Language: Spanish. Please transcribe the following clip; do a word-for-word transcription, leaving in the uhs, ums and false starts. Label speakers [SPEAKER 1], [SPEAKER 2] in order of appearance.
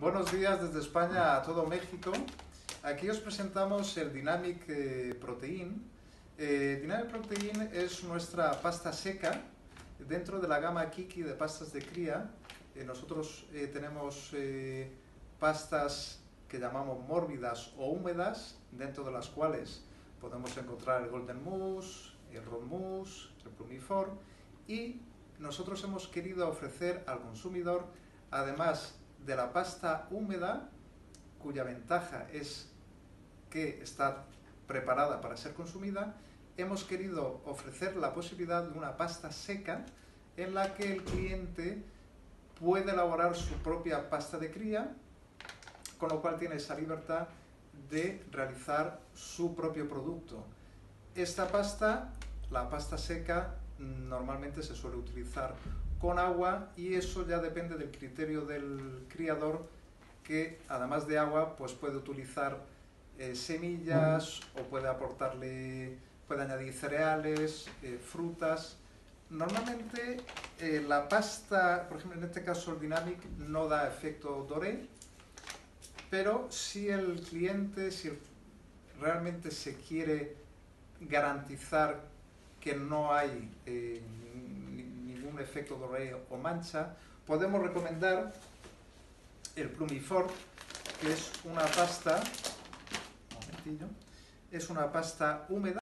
[SPEAKER 1] Buenos días desde España a todo México. Aquí os presentamos el Dynamic eh, Protein. Eh, Dynamic Protein es nuestra pasta seca dentro de la gama Kiki de pastas de cría. Eh, nosotros eh, tenemos eh, pastas que llamamos mórbidas o húmedas, dentro de las cuales podemos encontrar el Golden Mousse, el Roll Mousse, el Plumifort, y nosotros hemos querido ofrecer al consumidor, además de la pasta húmeda, cuya ventaja es que está preparada para ser consumida, hemos querido ofrecer la posibilidad de una pasta seca en la que el cliente puede elaborar su propia pasta de cría, con lo cual tiene esa libertad de realizar su propio producto. Esta pasta, la pasta seca, normalmente se suele utilizar con agua, y eso ya depende del criterio del criador, que además de agua pues puede utilizar eh, semillas o puede aportarle, puede añadir cereales, eh, frutas. Normalmente eh, la pasta, por ejemplo en este caso el Dynamic, no da efecto doré, pero si el cliente, si realmente se quiere garantizar que no hay eh, ningún efecto doré o mancha, podemos recomendar el Plumifort, que es una pasta, un momentillo, es una pasta húmeda.